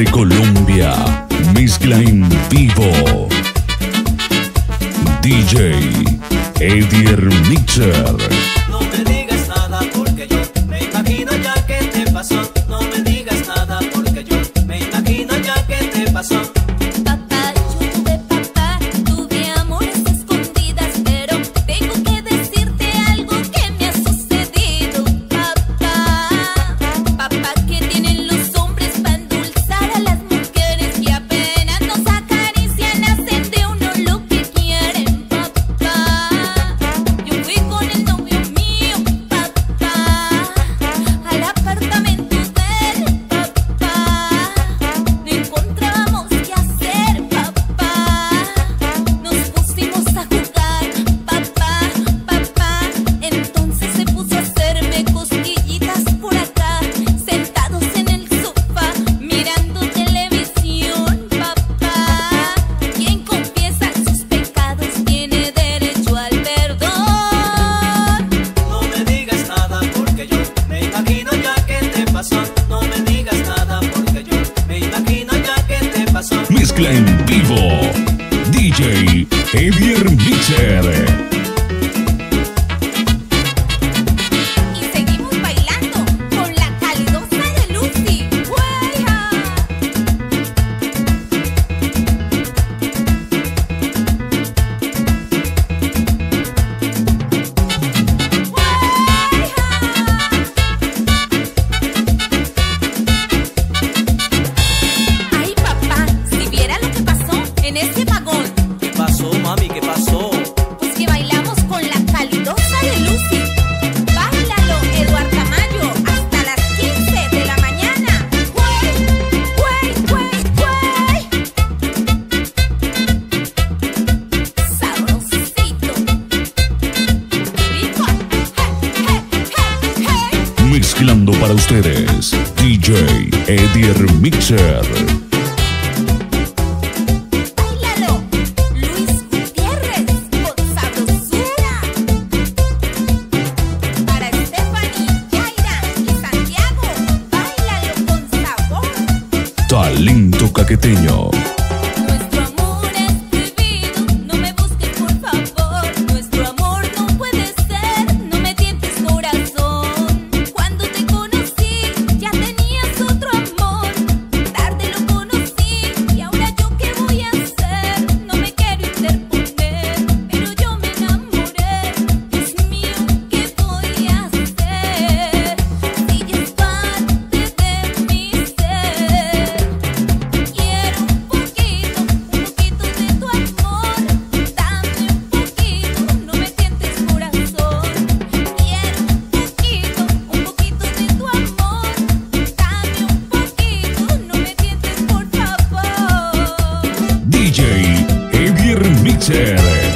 desde Colombia, mezcla en vivo. DJ Edier Mixer. No me digas nada porque yo me imagino ya que te pasó. No me digas nada porque yo me imagino ya que te pasó. Papá, yo tuve papá, tuve amores escondidas, pero tengo que decirte algo que me ha sucedido. Papá, que tienen los hombres para endulzar a las mujeres que apenas nos acarician, hacen de uno lo que quieren. Papá, yo fui con el novio mío, papá, al apartamento de él, papá, no encontrábamos qué hacer, papá, nos pusimos a jugar, papá, entonces se puso a hacerme cosquillitas por acá, sentados en el sofá, mirando televisión, papá, quien confiesa sus pecados tiene derecho al perdón. No me digas nada porque yo me imagino ya que te pasó. No me digas nada porque yo me imagino ya que te pasó. Mezcla en vivo. DJ Edier Mixer. Y seguimos bailando con la calidosa de Lucy. ¡Guaya! Ay, papá, si viera lo que pasó en ese vagón. ¿Qué pasó, mami? ¿Qué pasó? Pues que bailamos con la calidosa de Lucy. Báilalo, Eduardo Tamayo, hasta las 15 de la mañana. ¡Güey! Sabrosito. Rico. Hey. Mezclando para ustedes. DJ Edier Mixer. Báilalo, Luis Gutiérrez, con sabrosura. Para Stephanie, Yaira y Santiago, báilalo con sabor. Talento caqueteño. Nuestro amor es prohibido, no me busques por favor. Nuestro amor no puede ser, no me tientes corazón. Cuando te conocí ya tenías otro amor. Tarde lo conocí y ahora yo qué voy a hacer. No me quiero interponer, pero yo me enamoré. Dios mío, ¿qué voy a hacer? Si ya es parte de mi ser. Quiero un poquito de tu amor. Dame un poquito, no me tientes corazón. Quiero un poquito de tu amor. Dame un poquito, no me tientes por favor. DJ Edier Mixer.